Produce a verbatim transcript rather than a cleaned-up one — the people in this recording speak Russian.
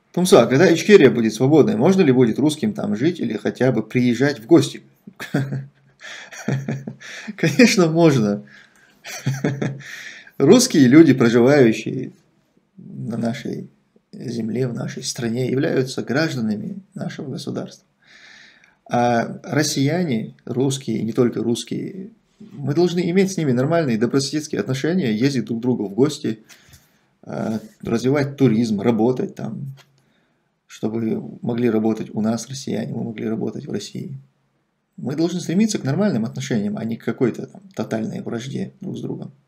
Тумса, когда Ичкерия будет свободной, можно ли будет русским там жить или хотя бы приезжать в гости? Конечно, можно. Русские люди, проживающие на нашей земле, в нашей стране, являются гражданами нашего государства. А россияне, русские, не только русские, мы должны иметь с ними нормальные добрососедские отношения, ездить друг к другу в гости, развивать туризм, работать там, чтобы могли работать у нас россияне, мы могли работать в России. Мы должны стремиться к нормальным отношениям, а не к какой-то там тотальной вражде друг с другом.